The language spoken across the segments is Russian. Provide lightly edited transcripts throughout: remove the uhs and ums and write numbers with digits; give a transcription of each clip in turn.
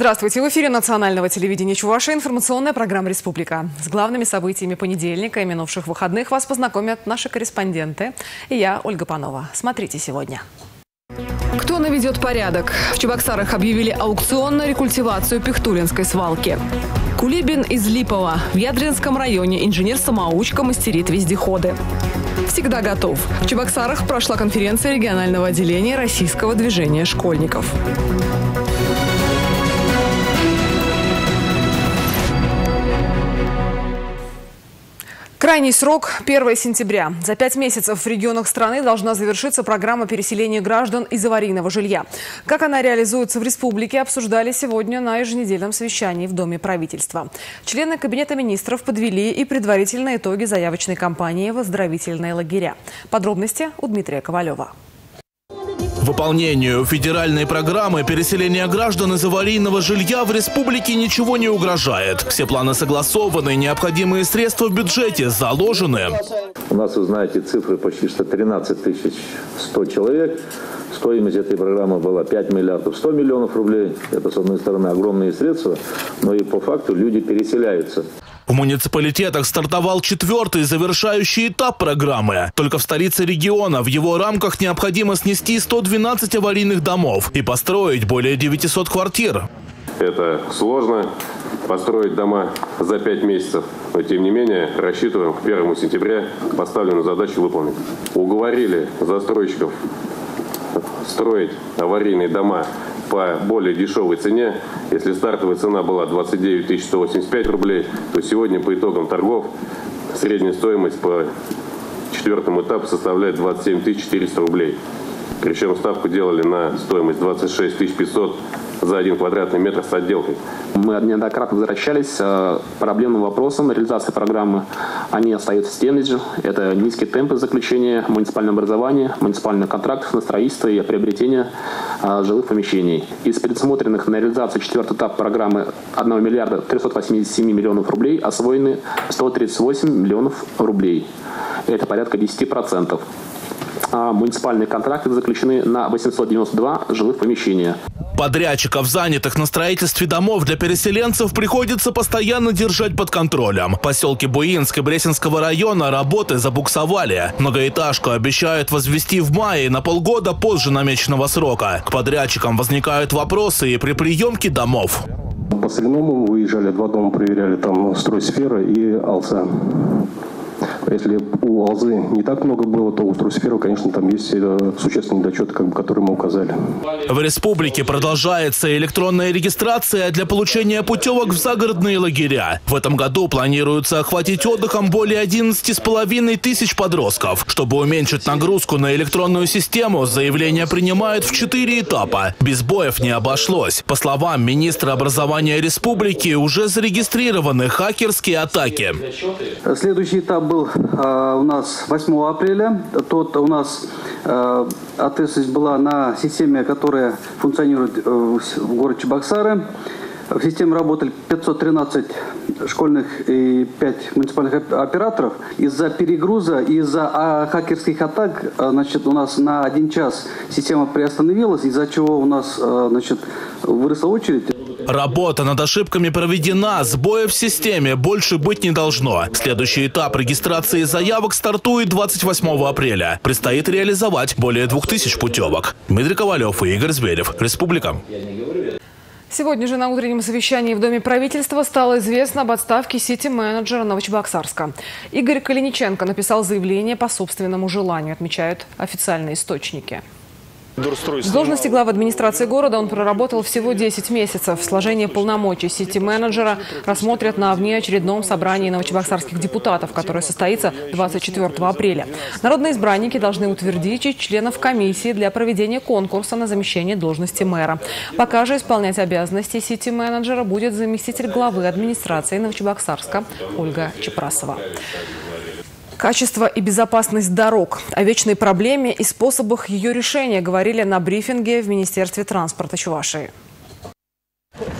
Здравствуйте! В эфире национального телевидения Чувашии информационная программа «Республика». С главными событиями понедельника и минувших выходных вас познакомят наши корреспонденты. И я, Ольга Панова. Смотрите сегодня. Кто наведет порядок? В Чебоксарах объявили аукцион на рекультивацию Пихтулинской свалки. Кулибин из Липова. В Ядринском районе инженер-самоучка мастерит вездеходы. Всегда готов. В Чебоксарах прошла конференция регионального отделения Российского движения школьников. Крайний срок – 1 сентября. За 5 месяцев в регионах страны должна завершиться программа переселения граждан из аварийного жилья. Как она реализуется в республике, обсуждали сегодня на еженедельном совещании в Доме правительства. Члены Кабинета министров подвели и предварительные итоги заявочной кампании в оздоровительные лагеря. Подробности у Дмитрия Ковалева. Выполнению федеральной программы переселения граждан из аварийного жилья в республике ничего не угрожает. Все планы согласованы, необходимые средства в бюджете заложены. У нас, вы знаете, цифры почти что 13 100 человек. Стоимость этой программы была 5 миллиардов 100 миллионов рублей. Это, с одной стороны, огромные средства, но и по факту люди переселяются. В муниципалитетах стартовал 4-й завершающий этап программы. Только в столице региона в его рамках необходимо снести 112 аварийных домов и построить более 900 квартир. Это сложно построить дома за 5 месяцев, но тем не менее рассчитываем к 1 сентября поставленную задачу выполнить. Уговорили застройщиков строить аварийные дома по более дешевой цене. Если стартовая цена была 29 185 рублей, то сегодня по итогам торгов средняя стоимость по 4-му этапу составляет 27 400 рублей. Причем ставку делали на стоимость 26 500 за 1 квадратный метр с отделкой. Мы неоднократно возвращались с проблемным вопросом реализации программы. Они остаются теми же. Это низкие темпы заключения муниципального образования, муниципальных контрактов на строительство и приобретение жилых помещений. Из предусмотренных на реализацию 4-й этап программы 1 миллиарда 387 миллионов рублей освоены 138 миллионов рублей. Это порядка 10%. Муниципальные контракты заключены на 892 жилых помещения. Подрядчиков, занятых на строительстве домов для переселенцев, приходится постоянно держать под контролем. В поселке Буинск и Бресенского района работы забуксовали. Многоэтажку обещают возвести в мае, на полгода позже намеченного срока. К подрядчикам возникают вопросы и при приемке домов. По Соляному выезжали, 2 дома проверяли, там Стройсфера и Алса. Если у Алзы не так много было, то у Стройсферы, конечно, там есть существенные недочеты, которые мы указали. В республике продолжается электронная регистрация для получения путевок в загородные лагеря. В этом году планируется охватить отдыхом более 11,5 тысяч подростков. Чтобы уменьшить нагрузку на электронную систему, заявления принимают в 4 этапа. Без сбоев не обошлось. По словам министра образования республики, уже зарегистрированы хакерские атаки. Следующий этап был у нас 8 апреля. Тот у нас ответственность была на системе, которая функционирует в городе Чебоксары. В системе работали 513 школьных и 5 муниципальных операторов. Из-за перегруза, из-за хакерских атак, у нас на 1 час система приостановилась, из-за чего у нас, выросла очередь. Работа над ошибками проведена, сбоев в системе больше быть не должно. Следующий этап регистрации заявок стартует 28 апреля. Предстоит реализовать более 2000 путевок. Дмитрий Ковалев и Игорь Зверев. Республика. Сегодня же на утреннем совещании в Доме правительства стало известно об отставке сити-менеджера Новочебоксарска. Игорь Калиниченко написал заявление по собственному желанию, отмечают официальные источники. С должности главы администрации города он проработал всего 10 месяцев. Сложение полномочий сити-менеджера рассмотрят на внеочередном собрании новочебоксарских депутатов, которое состоится 24 апреля. Народные избранники должны утвердить членов комиссии для проведения конкурса на замещение должности мэра. Пока же исполнять обязанности сити-менеджера будет заместитель главы администрации Новочебоксарска Ольга Чепрасова. Качество и безопасность дорог. О вечной проблеме и способах ее решения говорили на брифинге в Министерстве транспорта Чувашии.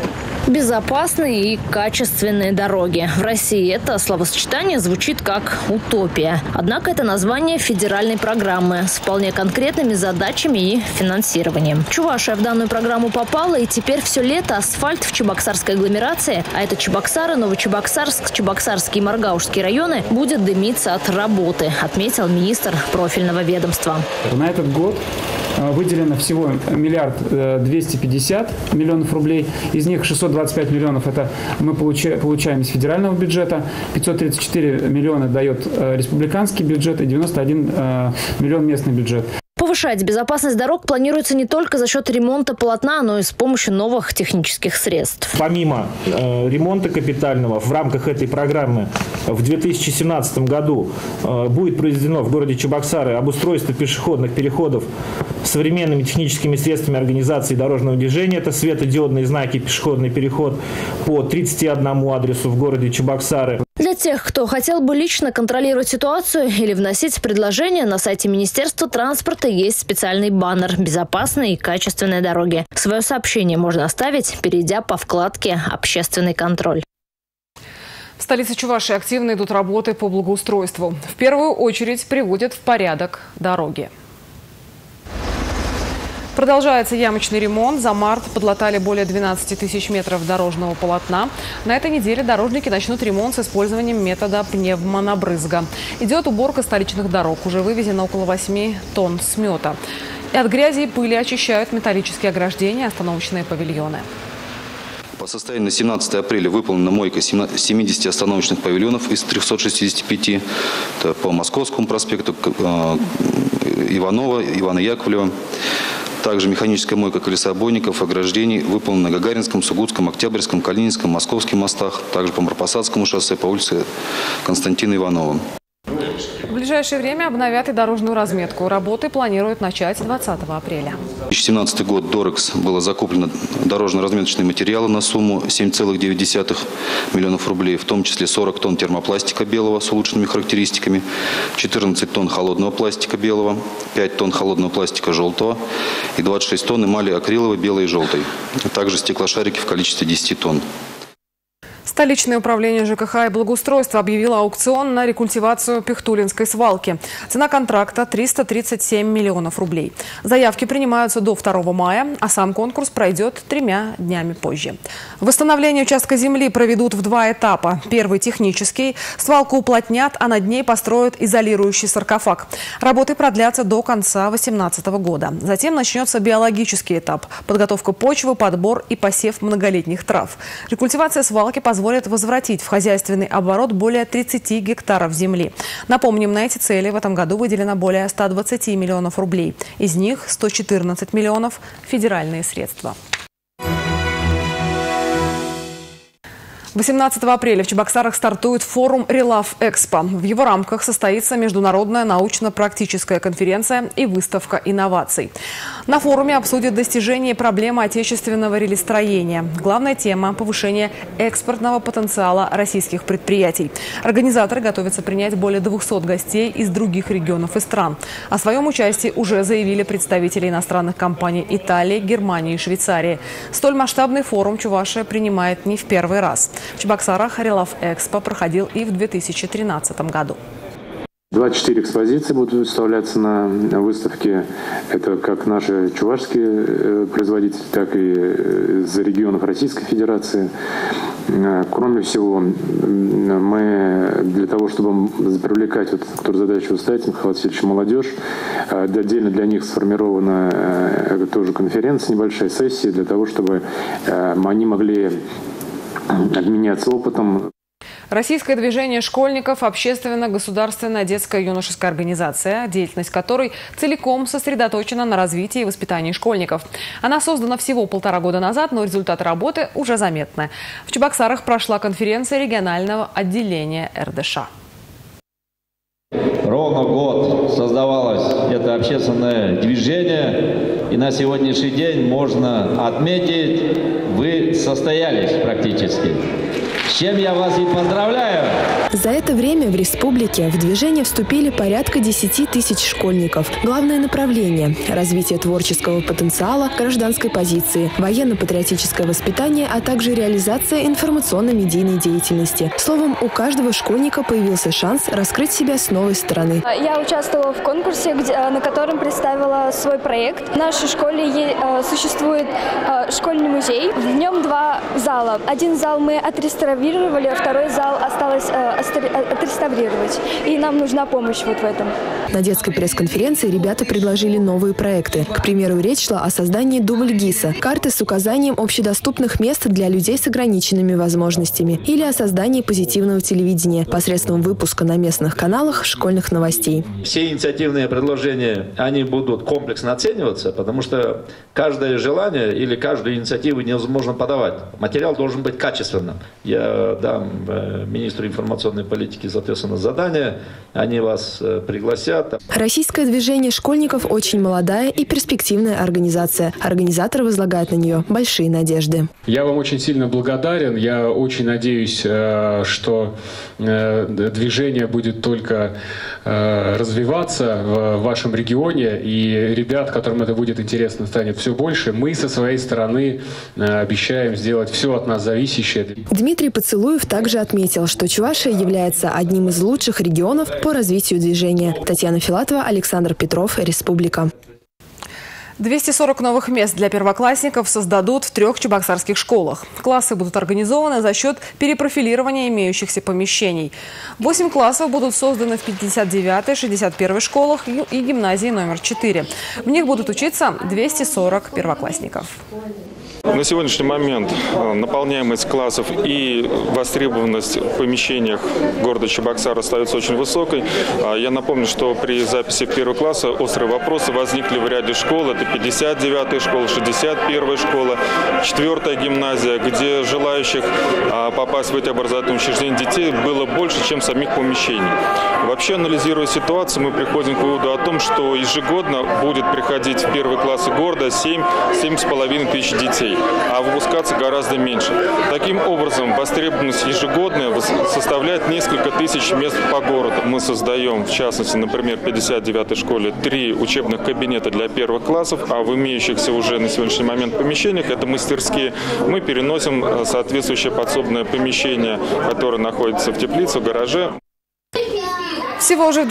Безопасные и качественные дороги. В России это словосочетание звучит как утопия. Однако это название федеральной программы с вполне конкретными задачами и финансированием. Чувашия в данную программу попала, и теперь все лето асфальт в чебоксарской агломерации, а это Чебоксары, Новочебоксарск, Чебоксарский и Маргаушский районы, будет дымиться от работы, отметил министр профильного ведомства. На этот год выделено всего 1 250 миллионов рублей. Из них 625 миллионов это мы получаем из федерального бюджета, 534 миллиона дает республиканский бюджет и 91 миллион местный бюджет. Повышать безопасность дорог планируется не только за счет ремонта полотна, но и с помощью новых технических средств. Помимо ремонта капитального в рамках этой программы в 2017 году будет произведено в городе Чебоксары обустройство пешеходных переходов современными техническими средствами организации дорожного движения. Это светодиодные знаки «Пешеходный переход» по 31 адресу в городе Чебоксары. Для тех, кто хотел бы лично контролировать ситуацию или вносить предложения, на сайте Министерства транспорта есть специальный баннер «Безопасные и качественные дороги». Свое сообщение можно оставить, перейдя по вкладке «Общественный контроль». В столице Чувашии активно идут работы по благоустройству. В первую очередь приводят в порядок дороги. Продолжается ямочный ремонт. За март подлатали более 12 тысяч метров дорожного полотна. На этой неделе дорожники начнут ремонт с использованием метода пневмонабрызга. Идет уборка столичных дорог. Уже вывезено около 8 тонн смета. И от грязи и пыли очищают металлические ограждения, остановочные павильоны. По состоянию на 17 апреля выполнена мойка 70 остановочных павильонов из 365. Это по Московскому проспекту, Иванова, Ивана Яковлева. Также механическая мойка колесобойников, ограждений выполнена на Гагаринском, Сугутском, Октябрьском, Калининском, Московском мостах. Также по Марпасадскому шоссе, по улице Константина Иванова. В ближайшее время обновят и дорожную разметку. Работы планируют начать 20 апреля. В 2017 год Дорекс было закуплено дорожно-разметочные материалы на сумму 7,9 миллионов рублей, в том числе 40 тонн термопластика белого с улучшенными характеристиками, 14 тонн холодного пластика белого, 5 тонн холодного пластика желтого и 26 тонн эмали акриловой белой и желтой, а также стеклошарики в количестве 10 тонн. Столичное управление ЖКХ и благоустройства объявило аукцион на рекультивацию Пихтулинской свалки. Цена контракта – 337 миллионов рублей. Заявки принимаются до 2 мая, а сам конкурс пройдет 3 днями позже. Восстановление участка земли проведут в 2 этапа. Первый – технический. Свалку уплотнят, а над ней построят изолирующий саркофаг. Работы продлятся до конца 2018 года. Затем начнется биологический этап – подготовка почвы, подбор и посев многолетних трав. Рекультивация свалки позволит возвратить в хозяйственный оборот более 30 гектаров земли. Напомним, на эти цели в этом году выделено более 120 миллионов рублей. Из них 114 миллионов – федеральные средства. 18 апреля в Чебоксарах стартует форум «Релав Экспо». В его рамках состоится международная научно-практическая конференция и выставка инноваций. На форуме обсудят достижения и проблемы отечественного релестроения. Главная тема – повышение экспортного потенциала российских предприятий. Организаторы готовятся принять более 200 гостей из других регионов и стран. О своем участии уже заявили представители иностранных компаний Италии, Германии и Швейцарии. Столь масштабный форум Чувашия принимает не в первый раз. В Чебоксарах Релав Экспо проходил и в 2013 году. 24 экспозиции будут выставляться на выставке. Это как наши чувашские производители, так и из регионов Российской Федерации. Кроме всего, мы для того, чтобы привлекать, которую задачу ставить, Михаил Васильевич, молодежь, отдельно для них сформирована тоже конференция, небольшая сессия, для того, чтобы они могли обменяться опытом. Российское движение школьников – общественно-государственная детская юношеская организация, деятельность которой целиком сосредоточена на развитии и воспитании школьников. Она создана всего 1,5 года назад, но результаты работы уже заметны. В Чебоксарах прошла конференция регионального отделения РДШ. Ровно год создавалось это общественное движение, и на сегодняшний день можно отметить, вы состоялись практически. с чем я вас и поздравляю. За это время в республике в движение вступили порядка 10 тысяч школьников. Главное направление – развитие творческого потенциала, гражданской позиции, военно-патриотическое воспитание, а также реализация информационно-медийной деятельности. Словом, у каждого школьника появился шанс раскрыть себя с новой стороны. Я участвовала в конкурсе, на котором представила свой проект. В нашей школе существует школьный музей. В нем 2 зала. Один зал мы отреставрировали, а второй зал осталось отреставрировать. И нам нужна помощь вот в этом. На детской пресс-конференции ребята предложили новые проекты. К примеру, речь шла о создании дубль-ГИСа – карты с указанием общедоступных мест для людей с ограниченными возможностями, или о создании позитивного телевидения посредством выпуска на местных каналах школьных новостей. Все инициативные предложения, они будут комплексно оцениваться, потому что каждое желание или каждую инициативу невозможно подавать. Материал должен быть качественным. Я дам министру информационной политики, соответственно, задание, они вас пригласят. Российское движение школьников очень молодая и перспективная организация. Организаторы возлагают на нее большие надежды. Я вам очень сильно благодарен. Я очень надеюсь, что движение будет только развиваться в вашем регионе, и ребят, которым это будет интересно, станет все больше. Мы со своей стороны обещаем сделать все от нас зависящее. Дмитрий Поцелуев также отметил, что Чувашия является одним из лучших регионов по развитию движения. Татьяна Филатова, Александр Петров, Республика. 240 новых мест для первоклассников создадут в 3 чебоксарских школах. Классы будут организованы за счет перепрофилирования имеющихся помещений. 8 классов будут созданы в 59-й, 61-й школах и гимназии номер 4. В них будут учиться 240 первоклассников. На сегодняшний момент наполняемость классов и востребованность в помещениях города Чебоксар остается очень высокой. Я напомню, что при записи в 1 класс острые вопросы возникли в ряде школ. Это 59-я школа, 61-я школа, 4-я гимназия, где желающих попасть в эти образовательные учреждения детей было больше, чем самих помещений. Вообще, анализируя ситуацию, мы приходим к выводу о том, что ежегодно будет приходить в 1 классы города 7,5 тысяч детей, а выпускаться гораздо меньше. Таким образом, востребованность ежегодная составляет несколько тысяч мест по городу. Мы создаем, в частности, например, в 59-й школе 3 учебных кабинета для 1 классов, а в имеющихся уже на сегодняшний момент помещениях, это мастерские, мы переносим соответствующее подсобное помещение, которое находится в теплице, в гараже. Всего уже в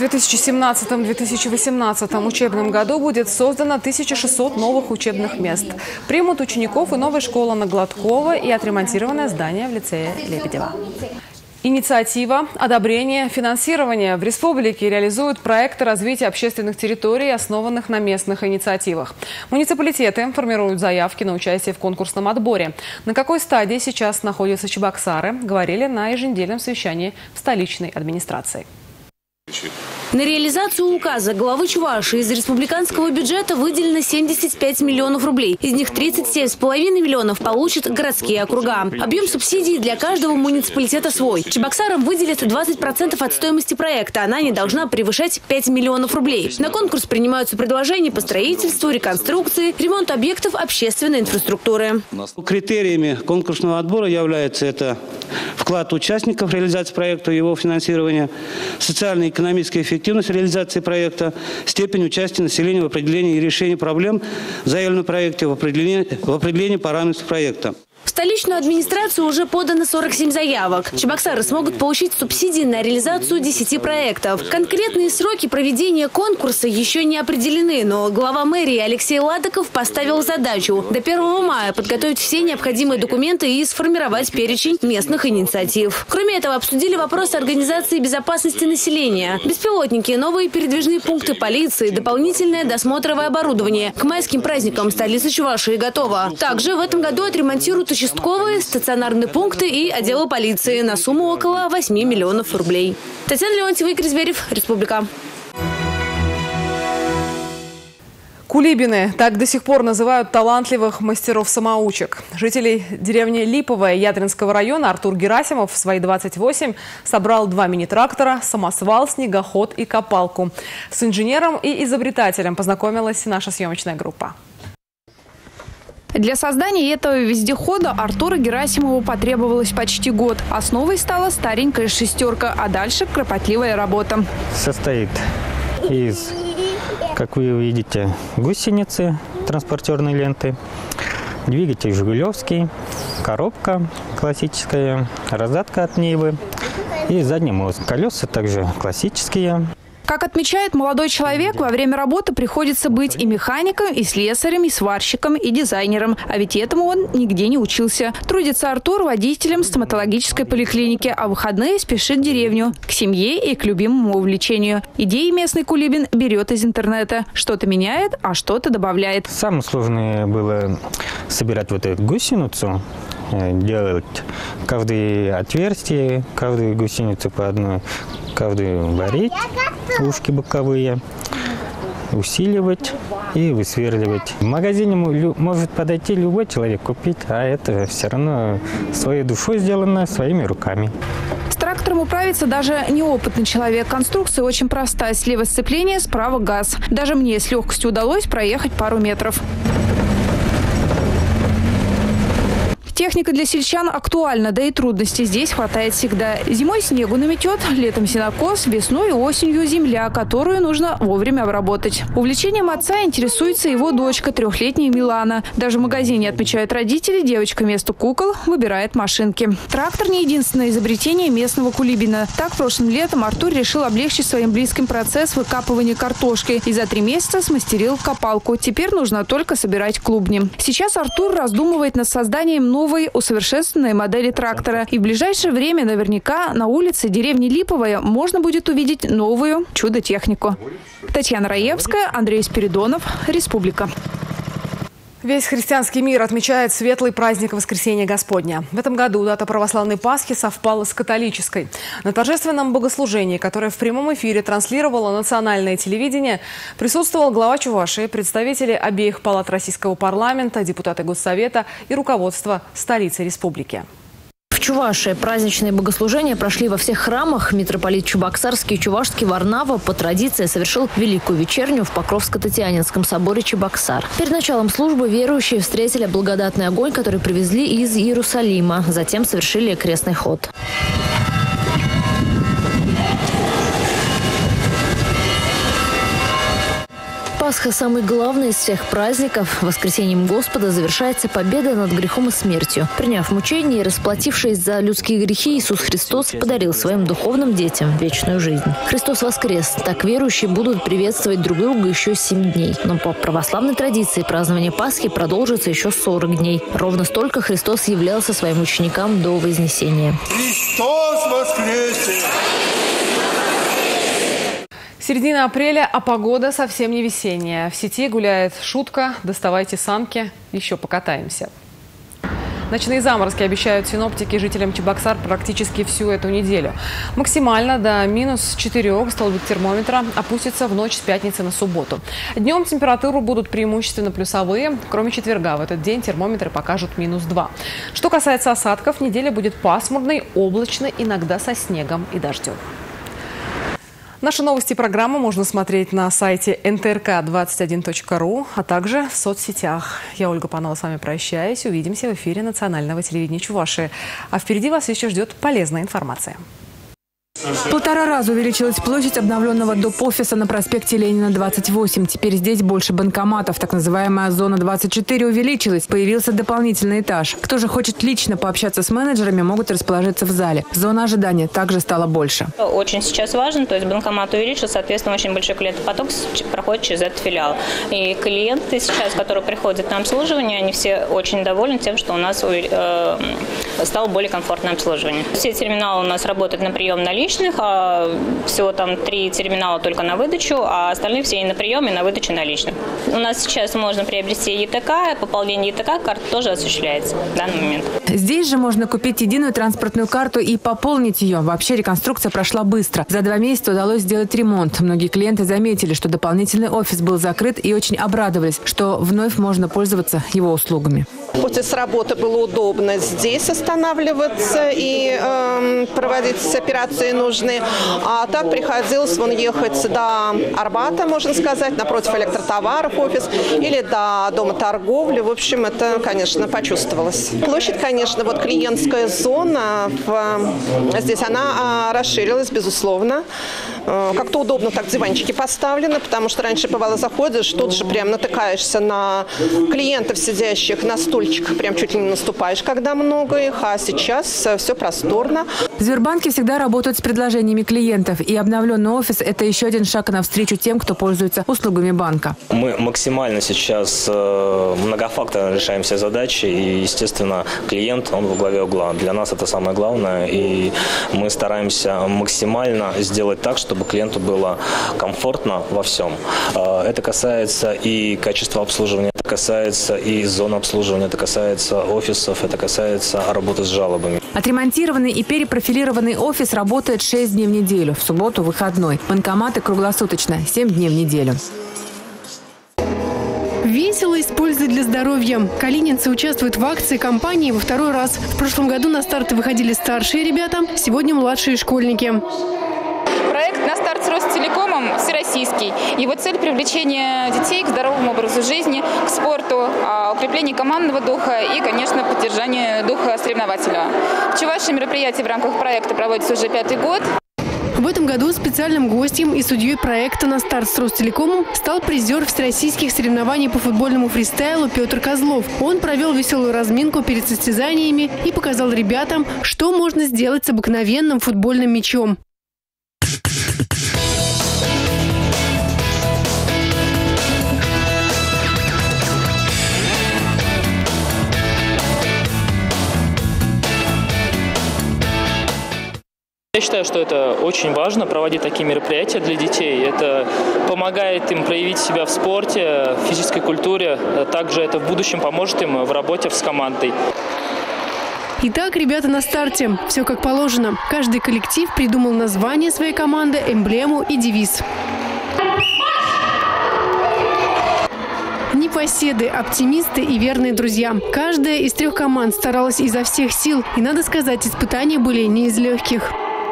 2017-2018 учебном году будет создано 1600 новых учебных мест. Примут учеников и новая школа на Гладкова и отремонтированное здание в лицее Лебедева. Инициатива, одобрение, финансирование. В республике реализуют проекты развития общественных территорий, основанных на местных инициативах. Муниципалитеты формируют заявки на участие в конкурсном отборе. На какой стадии сейчас находятся Чебоксары, говорили на еженедельном совещании в столичной администрации. На реализацию указа главы Чувашии из республиканского бюджета выделено 75 миллионов рублей. Из них 37,5 миллионов получат городские округа. Объем субсидий для каждого муниципалитета свой. Чебоксарам выделят 20% от стоимости проекта. Она не должна превышать 5 миллионов рублей. На конкурс принимаются предложения по строительству, реконструкции, ремонту объектов общественной инфраструктуры. Критериями конкурсного отбора является это вклад участников в реализацию проекта и его финансирования, социально-экономическая эффективность реализации проекта, степень участия населения в определении и решении проблем, заявленных в проекте, в определении параметров проекта. В столичную администрацию уже подано 47 заявок. Чебоксары смогут получить субсидии на реализацию 10 проектов. Конкретные сроки проведения конкурса еще не определены, но глава мэрии Алексей Ладыков поставил задачу до 1 мая подготовить все необходимые документы и сформировать перечень местных инициатив. Кроме этого, обсудили вопросы организации безопасности населения. Беспилотники, новые передвижные пункты полиции, дополнительное досмотровое оборудование. К майским праздникам столица Чувашии готова. Также в этом году отремонтируют участковые, стационарные пункты и отделы полиции на сумму около 8 миллионов рублей. Татьяна Леонтьева, Игорь Зверев, Республика. Кулибины – так до сих пор называют талантливых мастеров-самоучек. Жителей деревни Липовая Ядринского района Артур Герасимов в свои 28 собрал 2 мини-трактора, самосвал, снегоход и копалку. С инженером и изобретателем познакомилась наша съемочная группа. Для создания этого вездехода Артуру Герасимову потребовалось почти год. Основой стала старенькая шестерка, а дальше кропотливая работа. Состоит из, как вы видите, гусеницы, транспортерной ленты, двигатель жигулевский, коробка классическая, раздатка от Нивы и задний мост. Колеса также классические. Как отмечает молодой человек, во время работы приходится быть и механиком, и слесарем, и сварщиком, и дизайнером. А ведь этому он нигде не учился. Трудится Артур водителем стоматологической поликлиники, а в выходные спешит в деревню, к семье и к любимому увлечению. Идеи местный кулибин берет из интернета. Что-то меняет, а что-то добавляет. Самое сложное было собирать вот эту гусеницу, делать каждое отверстие, каждую гусеницу по одной, каждую варить, ушки боковые, усиливать и высверливать. В магазине может подойти любой человек купить, а это все равно своей душой сделано, своими руками. С трактором управится даже неопытный человек. Конструкция очень простая. Слева сцепление, справа газ. Даже мне с легкостью удалось проехать пару метров. Техника для сельчан актуальна, да и трудностей здесь хватает всегда. Зимой снегу наметет, летом сенокос, весной и осенью земля, которую нужно вовремя обработать. Увлечением отца интересуется его дочка, 3-летняя Милана. Даже в магазине, отмечают родители, девочка вместо кукол выбирает машинки. Трактор не единственное изобретение местного кулибина. Так, прошлым летом Артур решил облегчить своим близким процесс выкапывания картошки и за 3 месяца смастерил копалку. Теперь нужно только собирать клубни. Сейчас Артур раздумывает над созданием новой усовершенствованной модели трактора. И в ближайшее время наверняка на улице деревни Липовая можно будет увидеть новую чудо-технику. Татьяна Раевская, Андрей Спиридонов, Республика. Весь христианский мир отмечает светлый праздник Воскресения Господня. В этом году дата православной Пасхи совпала с католической. На торжественном богослужении, которое в прямом эфире транслировало национальное телевидение, присутствовал глава Чувашии, представители обеих палат российского парламента, депутаты Госсовета и руководство столицы республики. В Чувашии праздничные богослужения прошли во всех храмах. Митрополит Чебоксарский и Чувашский Варнава по традиции совершил Великую вечерню в Покровско-Татьянинском соборе Чебоксар. Перед началом службы верующие встретили благодатный огонь, который привезли из Иерусалима. Затем совершили крестный ход. Пасха – самый главный из всех праздников. Воскресением Господа завершается победа над грехом и смертью. Приняв мучение и расплатившись за людские грехи, Иисус Христос подарил своим духовным детям вечную жизнь. Христос воскрес. Так верующие будут приветствовать друг друга еще 7 дней. Но по православной традиции празднование Пасхи продолжится еще 40 дней. Ровно столько Христос являлся своим ученикам до Вознесения. Христос воскресе! Середина апреля, а погода совсем не весенняя. В сети гуляет шутка «Доставайте санки, еще покатаемся». Ночные заморозки обещают синоптики жителям Чебоксар практически всю эту неделю. Максимально до -4 столбик термометра опустится в ночь с пятницы на субботу. Днем температуру будут преимущественно плюсовые. Кроме четверга в этот день термометры покажут -2. Что касается осадков, неделя будет пасмурной, облачной, иногда со снегом и дождем. Наши новости и программы можно смотреть на сайте ntrk21.ru, а также в соцсетях. Я, Ольга Панова, с вами прощаюсь. Увидимся в эфире национального телевидения Чувашии. А впереди вас еще ждет полезная информация. В 1,5 раза увеличилась площадь обновленного доп. Офиса на проспекте Ленина, 28. Теперь здесь больше банкоматов. Так называемая зона 24 увеличилась. Появился дополнительный этаж. Кто же хочет лично пообщаться с менеджерами, могут расположиться в зале. Зона ожидания также стала больше. Очень сейчас важно, то есть банкомат увеличился, соответственно, очень большой клиентопоток проходит через этот филиал. И клиенты сейчас, которые приходят на обслуживание, они все очень довольны тем, что у нас стало более комфортное обслуживание. Все терминалы у нас работают на прием наличных, а всего там 3 терминала только на выдачу, а остальные все и на прием, и на выдачу наличных. У нас сейчас можно приобрести ЕТК, пополнение ЕТК, карта тоже осуществляется в данный момент. Здесь же можно купить единую транспортную карту и пополнить ее. Вообще реконструкция прошла быстро. За 2 месяца удалось сделать ремонт. Многие клиенты заметили, что дополнительный офис был закрыт, и очень обрадовались, что вновь можно пользоваться его услугами. После с работы было удобно здесь останавливаться и проводить операции нужные. А так приходилось ехать до Арбата, можно сказать, напротив Электротоваров офис, или до Дома торговли. В общем, это, конечно, почувствовалось. Площадь, конечно, вот клиентская зона, здесь она расширилась, безусловно. Как-то удобно так диванчики поставлены, потому что раньше, бывало, заходишь, тут же прям натыкаешься на клиентов, сидящих на стульчиках, прям чуть ли не наступаешь, когда много их, а сейчас все просторно. В Сбербанке всегда работают с предложениями клиентов, и обновленный офис – это еще один шаг навстречу тем, кто пользуется услугами банка. Мы максимально сейчас многофакторно решаем все задачи, и, естественно, клиент, он во главе угла. Для нас это самое главное, и мы стараемся максимально сделать так, чтобы клиенту было комфортно во всем. Это касается и качества обслуживания, это касается и зон обслуживания, это касается офисов, это касается работы с жалобами. Отремонтированный и перепрофилированный офис работает 6 дней в неделю, в субботу выходной. Банкоматы круглосуточно, 7 дней в неделю. Весело и с пользой для здоровья. Калининцы участвуют в акции компании во второй раз. В прошлом году на старты выходили старшие ребята, сегодня младшие школьники. Проект «На старт с Ростелекомом» всероссийский. Его цель – привлечение детей к здоровому образу жизни, к спорту, укрепление командного духа и, конечно, поддержание духа соревновательного. В Чувашии мероприятие в рамках проекта проводится уже 5-й год. В этом году специальным гостем и судьей проекта «На старт с Ростелекомом» стал призер всероссийских соревнований по футбольному фристайлу Петр Козлов. Он провел веселую разминку перед состязаниями и показал ребятам, что можно сделать с обыкновенным футбольным мячом. Я считаю, что это очень важно, проводить такие мероприятия для детей. Это помогает им проявить себя в спорте, в физической культуре. Также это в будущем поможет им в работе с командой. Итак, ребята на старте. Все как положено. Каждый коллектив придумал название своей команды, эмблему и девиз. Непоседы, оптимисты и верные друзья. Каждая из 3 команд старалась изо всех сил. И, надо сказать, испытания были не из легких.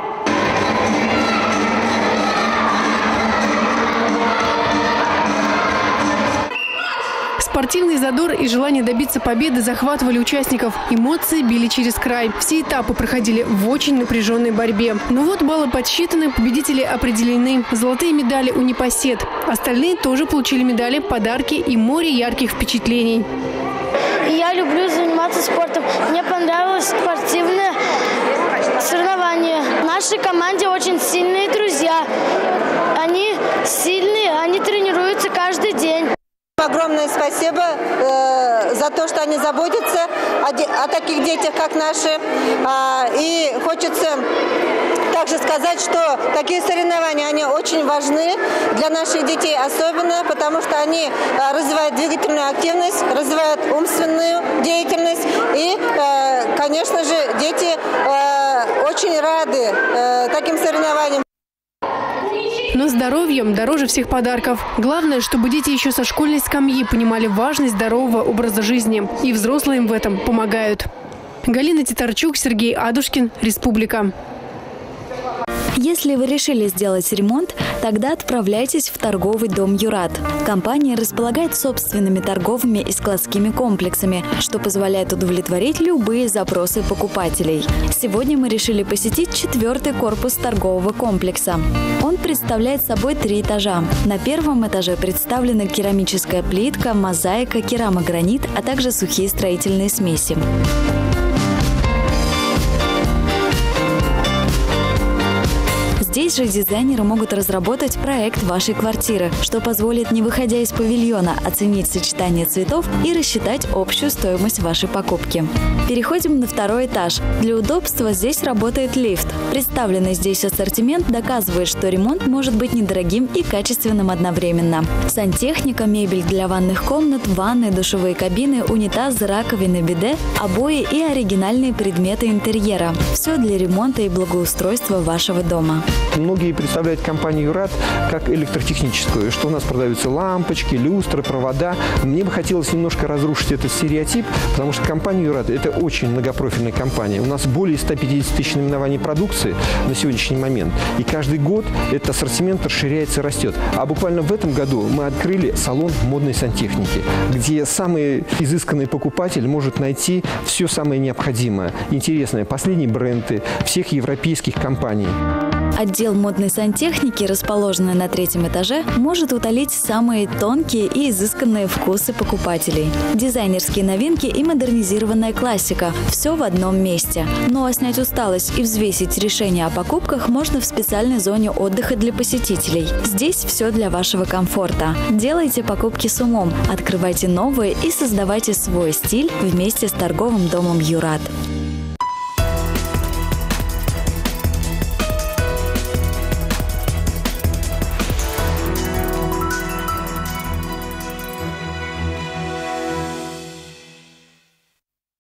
Спортивный задор и желание добиться победы захватывали участников. Эмоции били через край. Все этапы проходили в очень напряженной борьбе. Но вот баллы подсчитаны, победители определены. Золотые медали у непосед. Остальные тоже получили медали, подарки и море ярких впечатлений. Я люблю заниматься спортом. Мне понравилось спортивное соревнование. В нашей команде очень сильные друзья. Они сильные, они тренируются каждый день. Огромное спасибо за то, что они заботятся о таких детях, как наши. И хочется также сказать, что такие соревнования, они очень важны для наших детей, особенно потому, что они развивают двигательную активность, развивают умственную деятельность. И, конечно же, дети очень рады таким соревнованиям. Но здоровье дороже всех подарков. Главное, чтобы дети еще со школьной скамьи понимали важность здорового образа жизни. И взрослые им в этом помогают. Галина Титарчук, Сергей Адушкин, Республика. Если вы решили сделать ремонт, тогда отправляйтесь в торговый дом «Юрат». Компания располагает собственными торговыми и складскими комплексами, что позволяет удовлетворить любые запросы покупателей. Сегодня мы решили посетить 4-й корпус торгового комплекса. Он представляет собой 3 этажа. На 1-м этаже представлены керамическая плитка, мозаика, керамогранит, а также сухие строительные смеси. Здесь же дизайнеры могут разработать проект вашей квартиры, что позволит, не выходя из павильона, оценить сочетание цветов и рассчитать общую стоимость вашей покупки. Переходим на 2-й этаж. Для удобства здесь работает лифт. Представленный здесь ассортимент доказывает, что ремонт может быть недорогим и качественным одновременно. Сантехника, мебель для ванных комнат, ванны, душевые кабины, унитазы, раковины, биде, обои и оригинальные предметы интерьера. Все для ремонта и благоустройства вашего дома. многие представляют компанию «Юрат» как электротехническую, что у нас продаются лампочки, люстры, провода. Мне бы хотелось немножко разрушить этот стереотип, потому что компания «Юрат» – это очень многопрофильная компания. У нас более 150 тысяч наименований продукции на сегодняшний момент. И каждый год этот ассортимент расширяется и растет. А буквально в этом году мы открыли салон модной сантехники, где самый изысканный покупатель может найти все самое необходимое, интересное, последние бренды всех европейских компаний. Отдел модной сантехники, расположенный на 3-м этаже, может утолить самые тонкие и изысканные вкусы покупателей. Дизайнерские новинки и модернизированная классика – все в одном месте. Ну а снять усталость и взвесить решение о покупках можно в специальной зоне отдыха для посетителей. Здесь все для вашего комфорта. Делайте покупки с умом, открывайте новые и создавайте свой стиль вместе с торговым домом «Юрат».